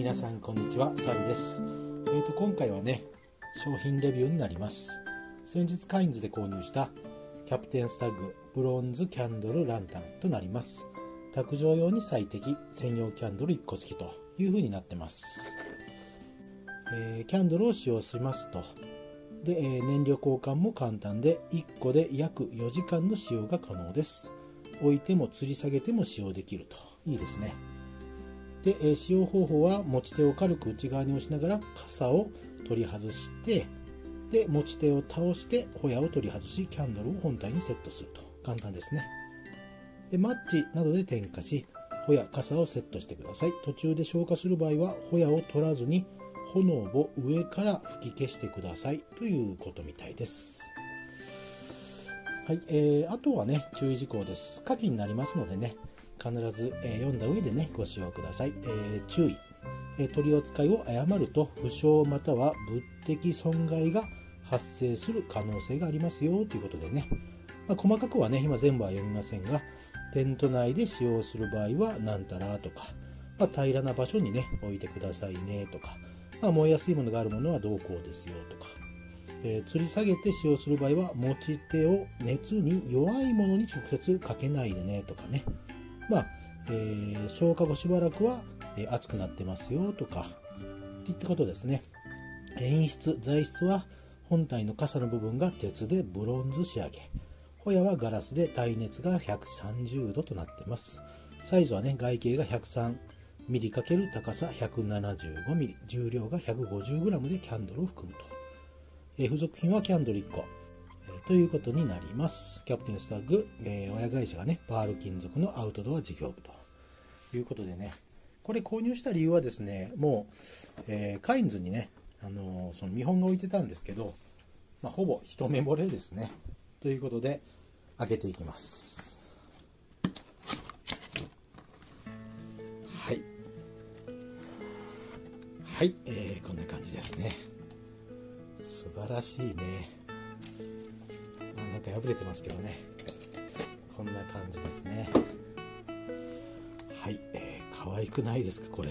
皆さんこんにちは、サルです。今回はね、商品レビューになります。先日カインズで購入したキャプテンスタグブロンズキャンドルランタンとなります。卓上用に最適、専用キャンドル1個付きという風になってます。キャンドルを使用しますとで、燃料交換も簡単で1個で約4時間の使用が可能です。置いても吊り下げても使用できるといいですね。で、使用方法は持ち手を軽く内側に押しながら傘を取り外して、で持ち手を倒してホヤを取り外し、キャンドルを本体にセットすると簡単ですね。でマッチなどで点火し、ホヤ傘をセットしてください。途中で消火する場合はホヤを取らずに炎を上から吹き消してくださいということみたいです。はい、あとはね、注意事項です。火器になりますのでね、必ず、読んだ上でねご使用ください。注意、取り扱いを誤ると負傷または物的損害が発生する可能性がありますよということでね、細かくはね今全部は読みませんが、テント内で使用する場合はなんたらとか、平らな場所にね置いてくださいねとか、燃えやすいものがあるものはどうこうですよとか、吊り下げて使用する場合は持ち手を熱に弱いものに直接かけないでねとかね、消火後しばらくは熱くなってますよとかといったことですね。材質は本体の傘の部分が鉄でブロンズ仕上げ、ホヤはガラスで耐熱が130度となってます。サイズはね、外径が103ミリ×高さ175ミリ、重量が 150g でキャンドルを含むと。付属品はキャンドル1個、ということになります。キャプテンスタッグ、親会社がねパール金属のアウトドア事業部ということでね、これ購入した理由はですね、もう、カインズにね、その見本が置いてたんですけど、ほぼ一目惚れですね。ということで開けていきます。はいはい、こんな感じですね。素晴らしいね。なんか破れてますけどね、こんな感じですね。はい、可愛くないですかこれ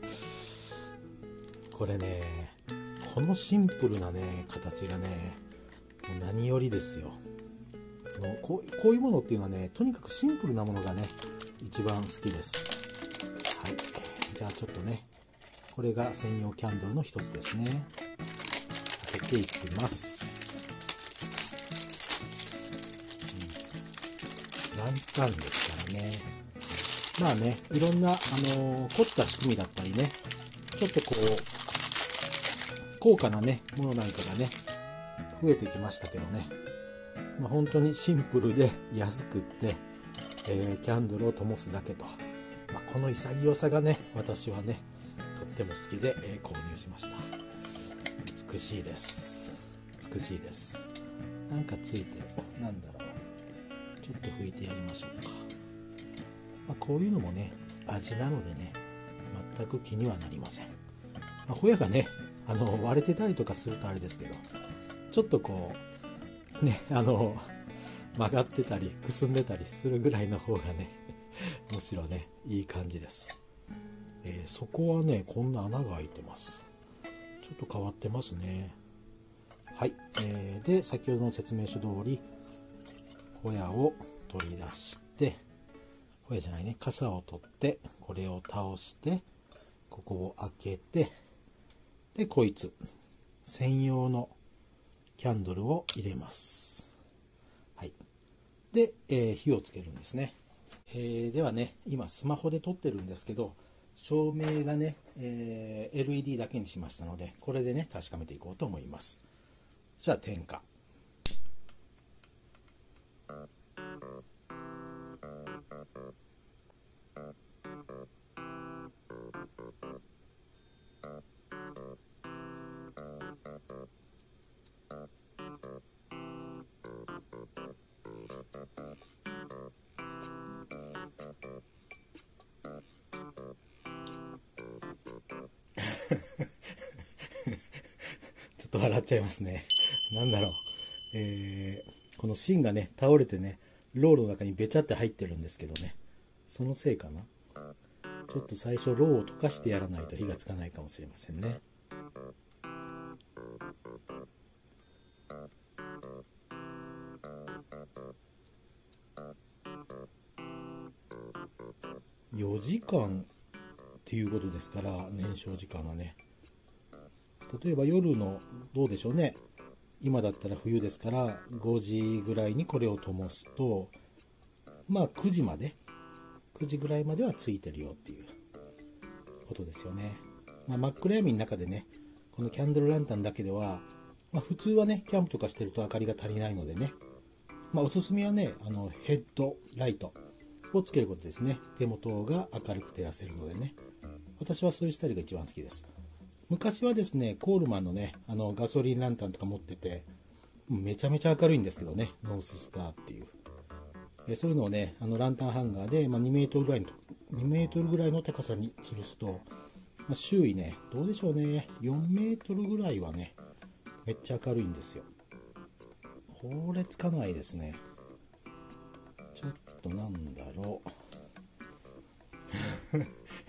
これね、このシンプルなね形がね、もう何よりですよ。もうこういうものっていうのはね、とにかくシンプルなものがね一番好きです。はい、じゃあちょっとね、これが専用キャンドルの一つですね。開けていきます。ランタンですからね。いろんな凝った仕組みだったりね、ちょっとこう高価なねものなんかがね増えてきましたけどね、本当にシンプルで安くって、キャンドルを灯すだけと、この潔さがね私はねとっても好きで、購入しました。美しいです。美しいです。なんかついてる、なんだろう、ちょっと拭いてやりましょうか。こういうのもね味なのでね、全く気にはなりません。ホヤがね割れてたりとかするとあれですけど、ちょっとこうね曲がってたりくすんでたりするぐらいの方がねむしろねいい感じです。そこはねこんな穴が開いてます。ちょっと変わってますね。はい、で先ほどの説明書通りホヤを取り出して、ホヤじゃないね、傘を取ってこれを倒してここを開けて、でこいつ専用のキャンドルを入れます。はい、で、火をつけるんですね。ではね、今スマホで撮ってるんですけど、照明がね、LED だけにしましたので、これでね確かめていこうと思います。じゃあ点火。ちょっと笑っちゃいますね。なんだろう、この芯がね倒れてね、ロールの中にべちゃって入ってるんですけどね、そのせいかな。 ちょっと最初ろうを溶かしてやらないと火がつかないかもしれませんね。4時間っていうことですから、燃焼時間はね。例えば夜のどうでしょうね、今だったら冬ですから5時ぐらいにこれを灯すと、まあ9時ぐらいまではついてるよっていうことですよね。真っ暗闇の中でね、このキャンドルランタンだけでは、普通はねキャンプとかしてると明かりが足りないのでね、おすすめはねヘッドライトをつけることですね。手元が明るく照らせるのでね、私はそういうスタイルが一番好きです。昔はですねコールマンのねガソリンランタンとか持ってて、めちゃめちゃ明るいんですけどね、ノーススターっていう、そういうのをねランタンハンガーで、2メートルぐらいの高さに吊るすと、周囲ねどうでしょうね、4メートルぐらいはねめっちゃ明るいんですよ。これつかないですね。ちょっとなんだろうちょ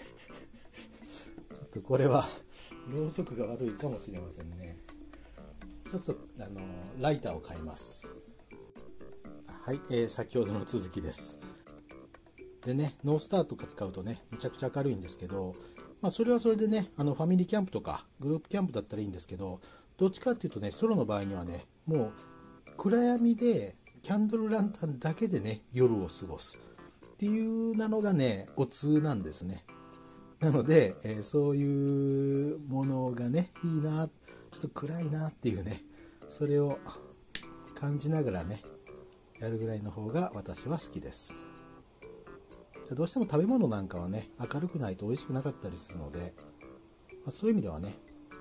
っとこれはろうそくが悪いかもしれませんね。ちょっとライターを買います。はい、先ほどの続きです。でね、ノースターとか使うとねめちゃくちゃ明るいんですけど、それはそれでねファミリーキャンプとかグループキャンプだったらいいんですけど、どっちかっていうとねソロの場合にはねもう暗闇でキャンドルランタンだけでね夜を過ごすっていうのがねお通なんですね。なので、そういうものがねいいな、ちょっと暗いなっていうね、それを感じながらねやるぐらいの方が私は好きです。どうしても食べ物なんかはね明るくないと美味しくなかったりするので、そういう意味ではね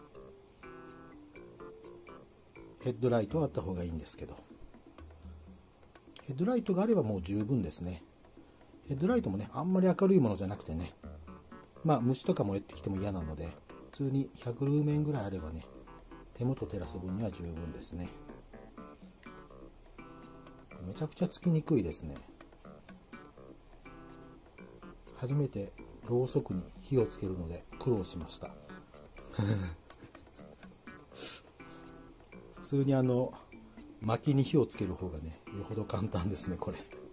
ヘッドライトはあった方がいいんですけど、ヘッドライトがあればもう十分ですね。ヘッドライトもねあんまり明るいものじゃなくてね、虫とかも寄ってきても嫌なので、普通に100ルーメンぐらいあればね手元照らす分には十分ですね。めちゃくちゃつきにくいですね。初めてろうそくに火をつけるので苦労しました普通に薪に火をつける方がねよほど簡単ですね。これ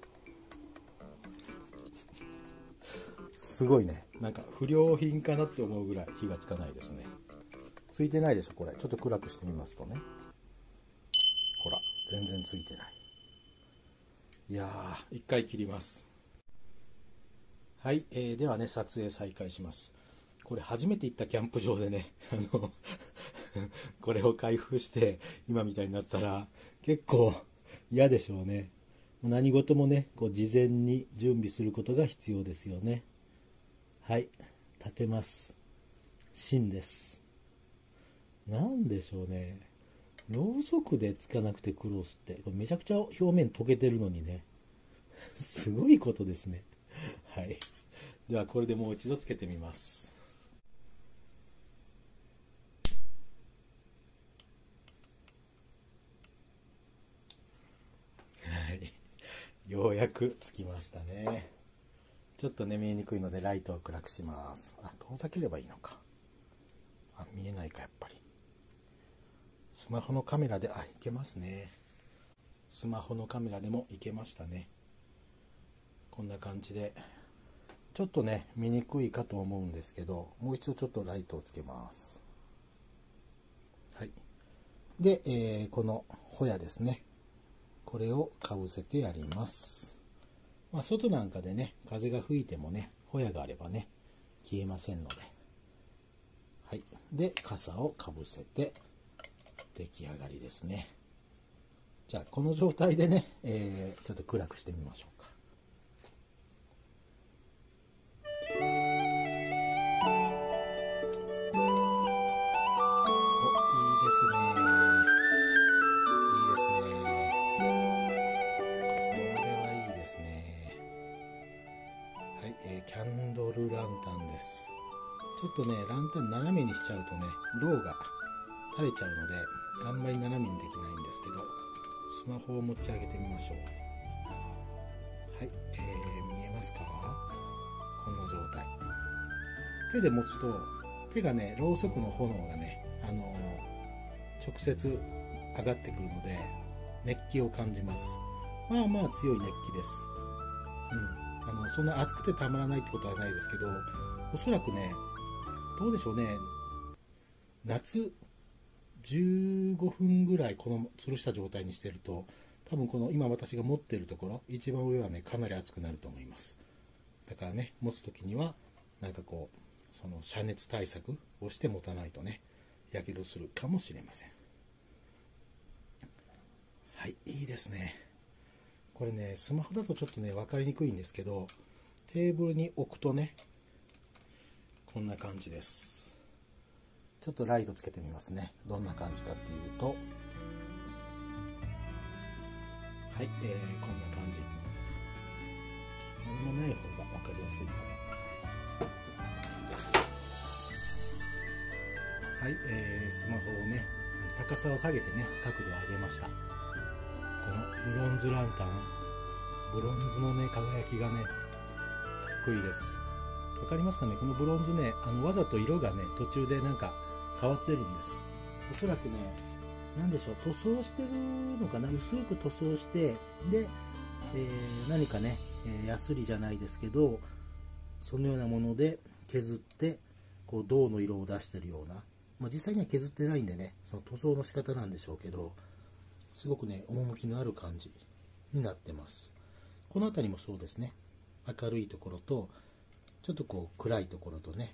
すごいね、なんか不良品かなって思うぐらい火がつかないですね。ついてないでしょこれ。ちょっと暗くしてみますとね、ほら全然ついてない。いやー、一回切ります。はい、ではね撮影再開します。これ初めて行ったキャンプ場でねこれを開封して今みたいになったら結構嫌でしょうね。何事もねこう事前に準備することが必要ですよね。はい、立てます。芯です。なんでしょうね、ろうそくでつかなくて苦労して、これめちゃくちゃ表面溶けてるのにねすごいことですね。はい、ではこれでもう一度つけてみます。はい、ようやくつきましたね。ちょっとね見えにくいのでライトを暗くします。遠ざければいいのか。見えないか。やっぱりスマホのカメラでいけますね。スマホのカメラでもいけましたね。こんな感じでちょっとね見にくいかと思うんですけど、もう一度ちょっとライトをつけます。はい、で、このホヤですね、これをかぶせてやります。外なんかでね風が吹いてもねホヤがあればね消えませんので、はい、で傘をかぶせて出来上がりですね。じゃあこの状態でね、ちょっと暗くしてみましょうか。キャンドルランタンです。ちょっとねランタン斜めにしちゃうとねろうが垂れちゃうのであんまり斜めにできないんですけど、スマホを持ち上げてみましょう。はい、見えますか？こんな状態。 手で持つと手がね、ろうそくの炎がね、直接上がってくるので熱気を感じます。まあまあ強い熱気です。そんな熱くてたまらないってことはないですけど、おそらくね、どうでしょうね、夏15分ぐらいこの吊るした状態にしてると、多分この今私が持ってるところ一番上はね、かなり熱くなると思います。だからね、持つ時にはなんかこうその遮熱対策をして持たないとね、やけどするかもしれません。はい、いいですね。これね、スマホだとちょっとね分かりにくいんですけど、テーブルに置くとね、こんな感じです。ちょっとライトつけてみますね。どんな感じかっていうと、はい、こんな感じ。何もない方が分かりやすいので、はい、スマホをね、高さを下げてね、角度を上げました。このブロンズランタン、ブロンズのね、輝きがね、かっこいいです。わかりますかね。このブロンズね、わざと色がね、途中でなんか変わってるんです。おそらくね、なんでしょう、塗装してるのかな、薄く塗装して、で、何かね、ヤスリじゃないですけど、そのようなもので削ってこう銅の色を出してるような、実際には削ってないんでね、その塗装の仕方なんでしょうけど、すごくね、趣のある感じになってます。この辺りもそうですね。明るいところとちょっとこう暗いところとね、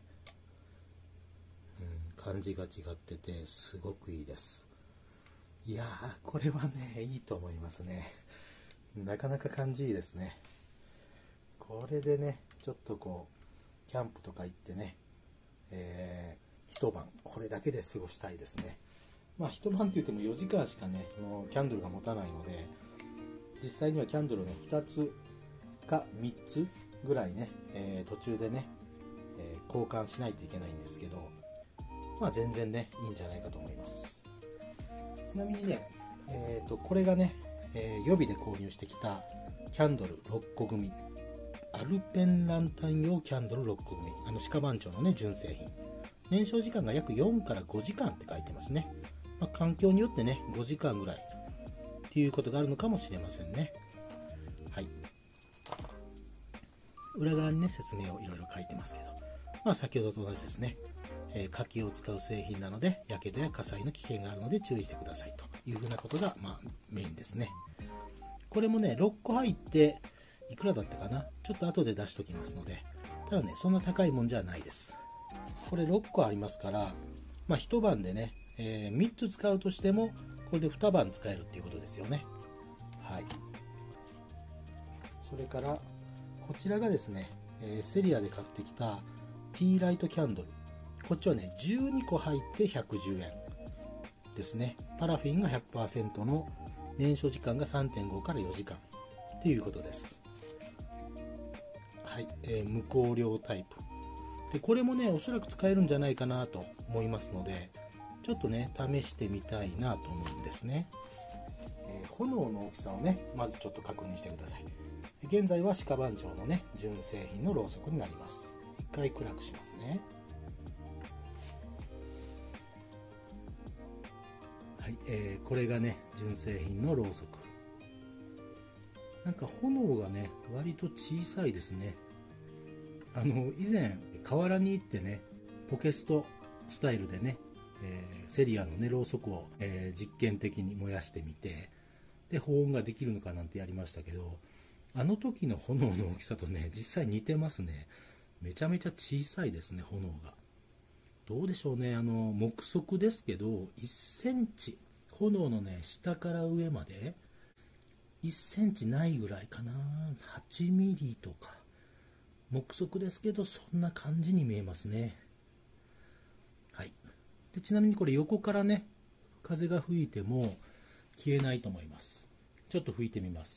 感じが違っててすごくいいです。いやー、これはね、いいと思いますね。なかなか感じいいですね。これでね、ちょっとこうキャンプとか行ってね、一晩これだけで過ごしたいですね。一晩って言っても4時間しかね、もうキャンドルが持たないので、実際にはキャンドルね、2つか3つぐらいね、途中でね、交換しないといけないんですけど、全然ね、いいんじゃないかと思います。ちなみにね、これがね、予備で購入してきたキャンドル6個組、アルペンランタン用キャンドル6個組、鹿番長のね、純正品。燃焼時間が約4から5時間って書いてますね。環境によってね、5時間ぐらいっていうことがあるのかもしれませんね。はい。裏側にね、説明をいろいろ書いてますけど、先ほどと同じですね。火器を使う製品なので、やけどや火災の危険があるので注意してくださいというふうなことが、メインですね。これもね、6個入っていくらだったかな、ちょっと後で出しときますので、ただね、そんな高いもんじゃないです。これ6個ありますから、一晩でね、3つ使うとしてもこれで2晩使えるっていうことですよね。はい。それからこちらがですね、セリアで買ってきたティーライトキャンドル。こっちはね、12個入って110円ですね。パラフィンが 100% の燃焼時間が 3.5 から4時間っていうことです。はい、無香料タイプで、これもね、おそらく使えるんじゃないかなと思いますので、ちょっとね、試してみたいなと思うんですね。炎の大きさをね、まずちょっと確認してください。現在は鹿番長のね、純正品のろうそくになります。一回暗くしますね。はい、これがね、純正品のろうそく。なんか炎がね、割と小さいですね。以前河原に行ってね、ポケストスタイルでね、セリアのね、ろうそくを、実験的に燃やしてみて、で保温ができるのかなんてやりましたけど、あの時の炎の大きさとね、実際似てますね。めちゃめちゃ小さいですね、炎が。どうでしょうね、目測ですけど、1センチ、炎のね、下から上まで1センチないぐらいかな、8ミリとか、目測ですけど、そんな感じに見えますね。はい。で、ちなみにこれ横からね、風が吹いても消えないと思います。ちょっと吹いてみます。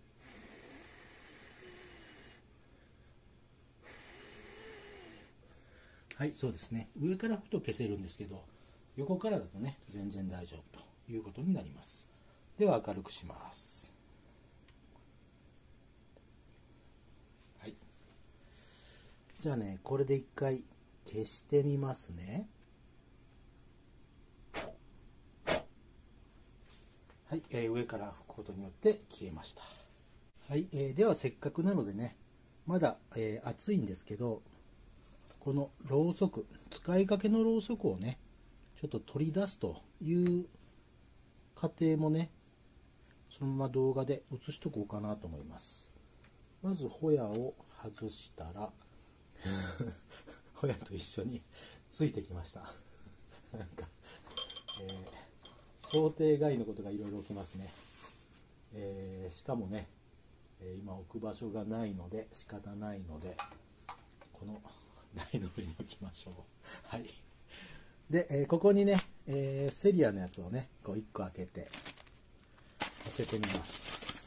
はい、そうですね。上から吹くと消せるんですけど、横からだとね、全然大丈夫ということになります。では明るくします。はい。じゃあね、これで一回消してみますね。はい、上から拭くことによって消えました。はい、ではせっかくなのでね、まだ、暑いんですけど、このろうそく、使いかけのろうそくをね、ちょっと取り出すという過程もね、そのまま動画で映しとこうかなと思います。まずホヤを外したらホヤと一緒についてきましたなんか、想定外のことがいろいろ起きますね。しかもね、今置く場所がないので仕方ないので、この台の上に置きましょうはい。で、ここにね、セリアのやつをね、こう1個開けて乗せてみます。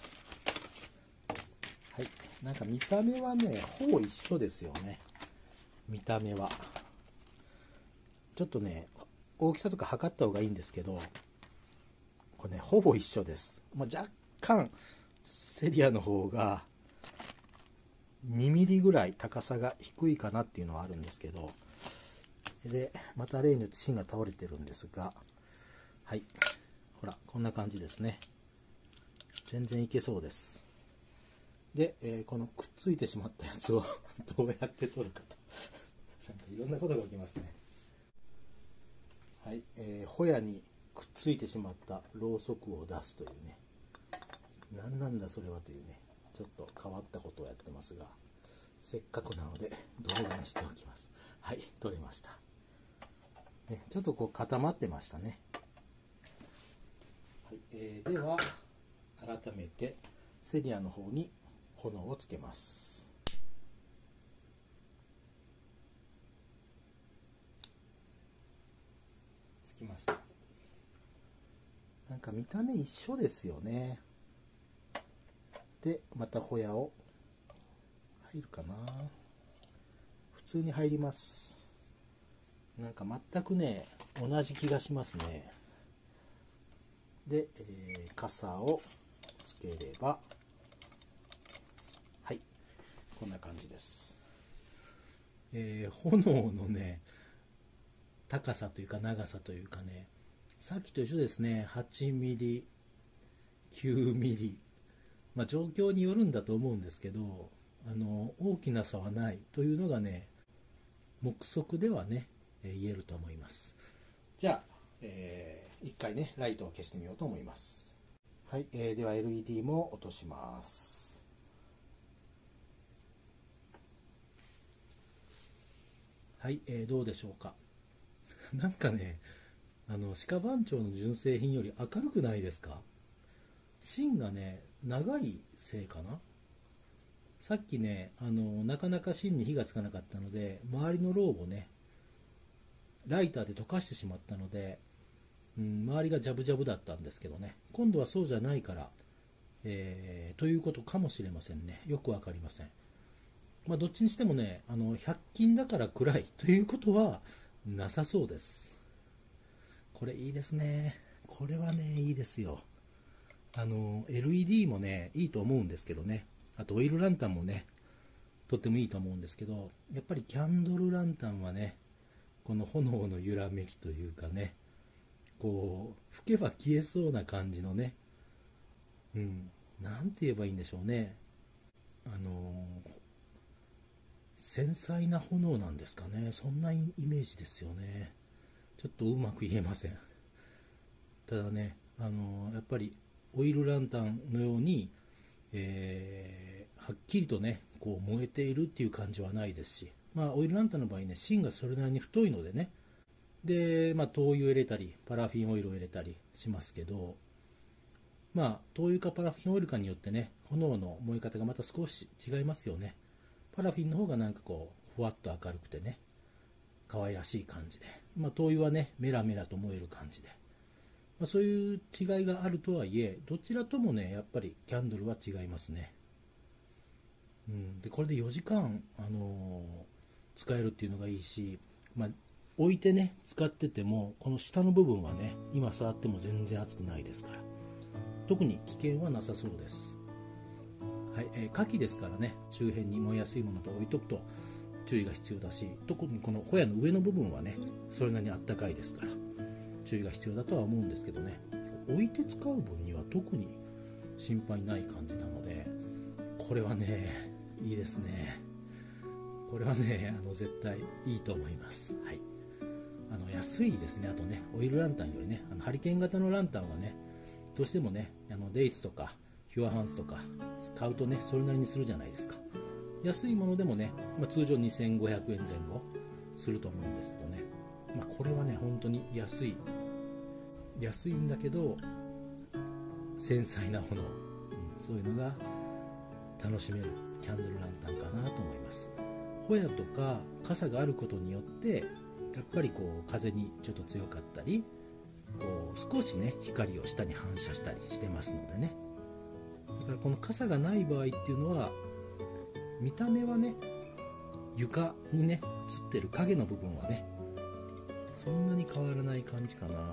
はい。なんか見た目はね、ほぼ一緒ですよね。見た目は。ちょっとね、大きさとか測った方がいいんですけど、これね、ほぼ一緒です。まあ、若干、セリアの方が2ミリぐらい高さが低いかなっていうのはあるんですけど、で、また例によって芯が倒れてるんですが、はい。ほら、こんな感じですね。全然いけそうです。で、このくっついてしまったやつをどうやって取るかとなんかいろんなことが起きますね。はい、ホヤにくっついてしまったろうそくを出すというね、何なんだそれはというね、ちょっと変わったことをやってますが、せっかくなので動画にしておきます。はい、取れました、ね、ちょっとこう固まってましたね。はい、では改めてセリアの方に炎をつけます。つきました。なんか見た目一緒ですよね。でまたホヤを入るかな。普通に入ります。なんか全くね同じ気がしますね。で、傘をつければ、はい、こんな感じです。炎のね高さというか長さというかね、さっきと一緒ですね。8ミリ、9ミリ、まあ、状況によるんだと思うんですけど、大きな差はないというのがね、目測ではね、言えると思います。じゃあ、一回ねライトを消してみようと思います。はい、では LED も落とします。はい、どうでしょうかなんかね、鹿番長の純正品より明るくないですか？芯がね長いせいかな。さっきねなかなか芯に火がつかなかったので、周りのロウをねライターで溶かしてしまったので、周りがジャブジャブだったんですけどね、今度はそうじゃないから、ということかもしれませんね。よく分かりません。まあ、どっちにしてもね100均だから暗いということはなさそうです。これいいですね。これはねいいですよ。LED もねいいと思うんですけどね、あとオイルランタンもねとってもいいと思うんですけど、やっぱりキャンドルランタンはね、この炎の揺らめきというかね、こう吹けば消えそうな感じのね、なんて言えばいいんでしょうね、繊細な炎なんですかね、そんなイメージですよね。ちょっとうまく言えません。ただね、やっぱりオイルランタンのように、はっきりとねこう燃えているっていう感じはないですし、まあオイルランタンの場合ね芯がそれなりに太いのでね、で、まあ、灯油を入れたりパラフィンオイルを入れたりしますけど、まあ灯油かパラフィンオイルかによってね炎の燃え方がまた少し違いますよね。パラフィンの方がなんかこうふわっと明るくてね可愛らしい感じで、まあ、灯油はねメラメラと燃える感じで、まあ、そういう違いがあるとはいえ、どちらともねやっぱりキャンドルは違いますね。でこれで4時間、使えるっていうのがいいし、まあ、置いてね使っててもこの下の部分はね今触っても全然熱くないですから、特に危険はなさそうです。はい、火器ですからね、周辺に燃えやすいものと置いとくと、 注意が必要だし、特にこのホヤの上の部分はねそれなりにあったかいですから注意が必要だとは思うんですけどね、置いて使う分には特に心配ない感じなので、これはねいいですね。これはね絶対いいと思います。はい、安いですね。あとねオイルランタンよりねハリケーン型のランタンはねどうしてもねデイツとかヒュアハンズとか買うとねそれなりにするじゃないですか。安いものでもね、通常2500円前後すると思うんですけどね、これはね本当に安いんだけど繊細なもの、そういうのが楽しめるキャンドルランタンかなと思います。ホヤとか傘があることによってやっぱりこう風にちょっと強かったり、こう少しね光を下に反射したりしてますのでね、だからこの傘がない場合っていうのは見た目はね床にね映ってる影の部分はねそんなに変わらない感じかな。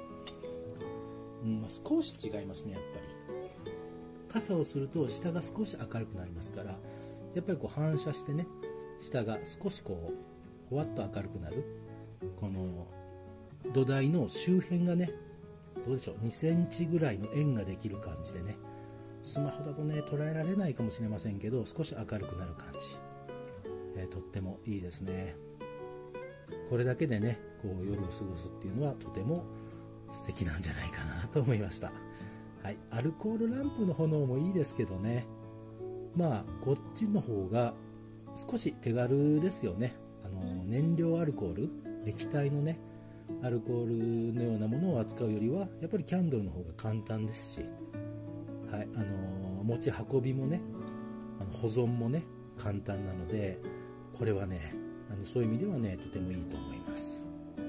少し違いますね。やっぱり傘をすると下が少し明るくなりますから、やっぱりこう反射してね下が少しこうほわっと明るくなる、この土台の周辺がねどうでしょう、2センチぐらいの円ができる感じでね、スマホだとね捉えられないかもしれませんけど少し明るくなる感じ、とってもいいですね。これだけでねこう夜を過ごすっていうのはとても素敵なんじゃないかなと思いました。はい、アルコールランプの炎もいいですけどね、こっちの方が少し手軽ですよね。燃料アルコール、液体のねアルコールのようなものを扱うよりはやっぱりキャンドルの方が簡単ですし、はい、持ち運びもね保存もね簡単なので、これはねそういう意味ではねとてもいいと思います。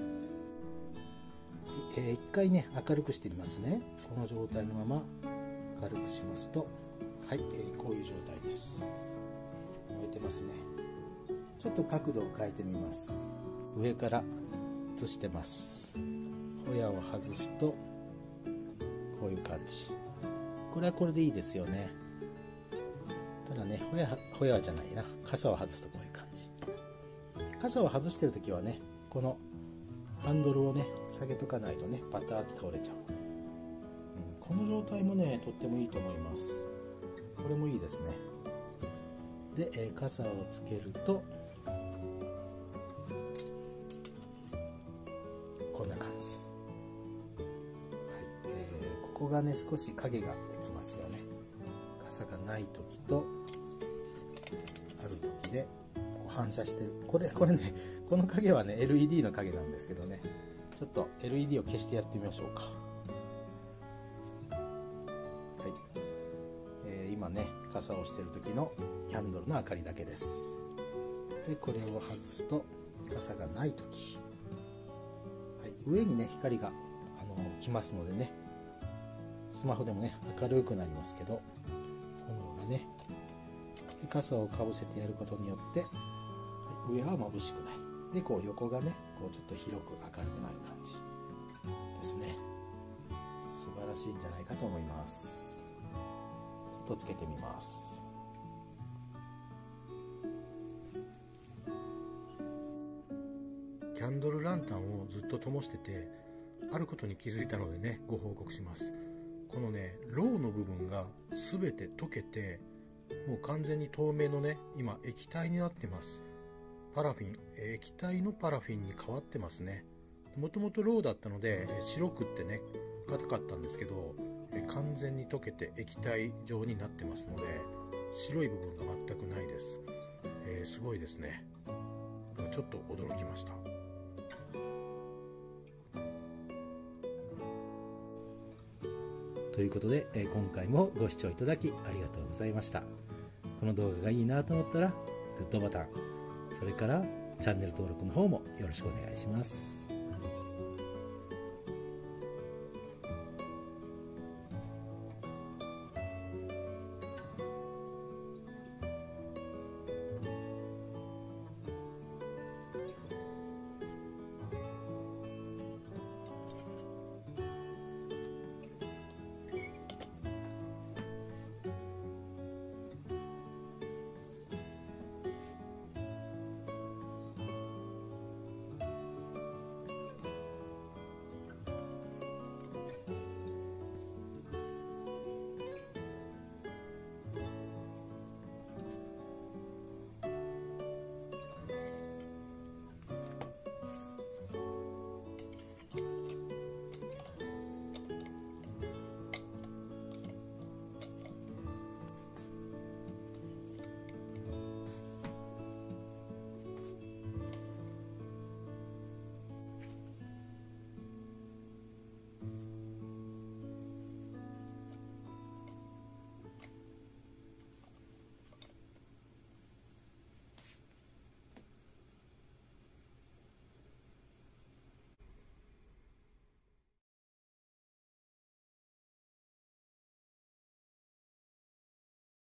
一回ね明るくしてみますね。この状態のまま明るくしますと、はい、こういう状態です。燃えてますね。ちょっと角度を変えてみます。上から映してます。ホヤを外すとこういう感じ。これはこれでいいですよね。ただねホヤじゃないな、傘を外すとこういう感じ。傘を外してる時はねこのハンドルをね下げとかないとねパターって倒れちゃう、この状態もねとってもいいと思います。これもいいですね。で、傘をつけるとこんな感じ、ここがね少し影ができますよね。傘がない時とある時で反射してる。これねこの影はね LED の影なんですけどね、ちょっと LED を消してやってみましょうか。はい、今ね傘をしてる時のキャンドルの明かりだけです。でこれを外すと傘がない時、はい、上にね光が来ますのでね、スマホでもね明るくなりますけど、炎がねで傘をかぶせてやることによって、はい、上は眩しくないで、こう横がねこうちょっと広く明るくなる感じですね。素晴らしいんじゃないかと思います。ちょっとつけてみます。キャンドルランタンをずっと灯しててあることに気づいたのでねご報告します。このねろうの部分が全て溶けてもう完全に透明のね今液体になってます。パラフィン、液体のパラフィンに変わってますね。もともとろうだったので白くってね硬かったんですけど、完全に溶けて液体状になってますので白い部分が全くないです。すごいですね。ちょっと驚きました。ということで、今回もご視聴いただきありがとうございました。この動画がいいなと思ったらグッドボタン、それからチャンネル登録の方もよろしくお願いします。